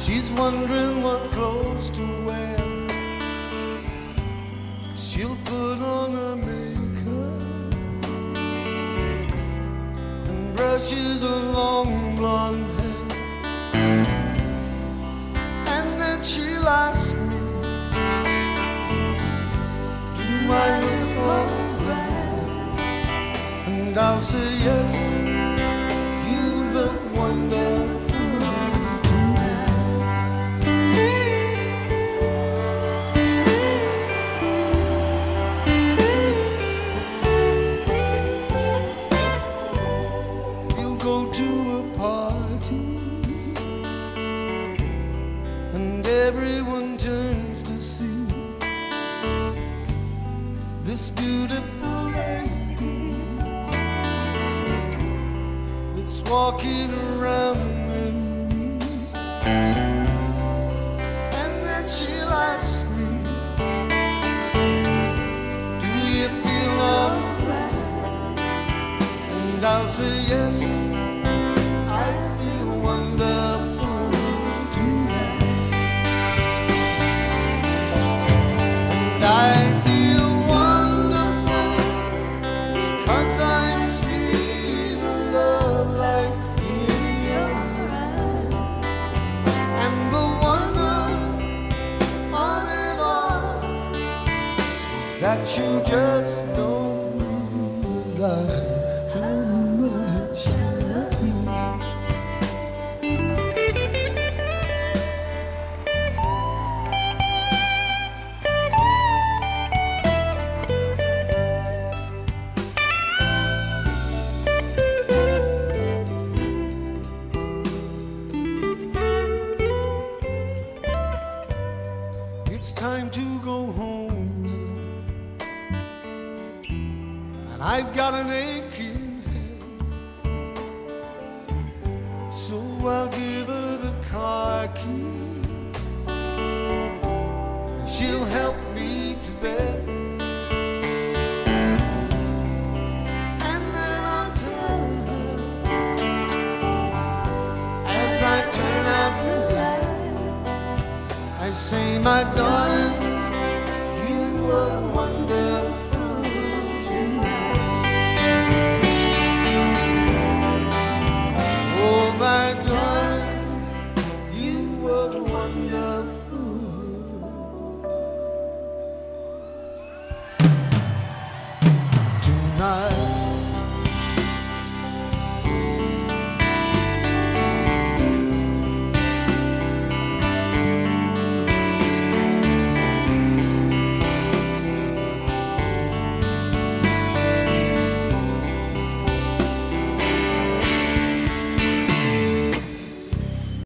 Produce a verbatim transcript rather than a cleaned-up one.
She's wondering what clothes to wear. She'll put on her makeup and brushes her long blonde hair, and then she'll ask me, do I look alright? And I'll say yes, you look wonderful. Go to a party and everyone turns to see this beautiful lady that's walking around with me. And then she'll ask me, do you feel alright? And I'll say yes, wonderful tonight. And I feel wonderful because I see the love light in your eyes. And the wonder of it all is that you just don't realize how much I love you. It's time to go home, and I've got an aching head, so I'll give her the car key, and she'll help me to bed. And then I'll tell her, as I turn out the light, I say, my darling,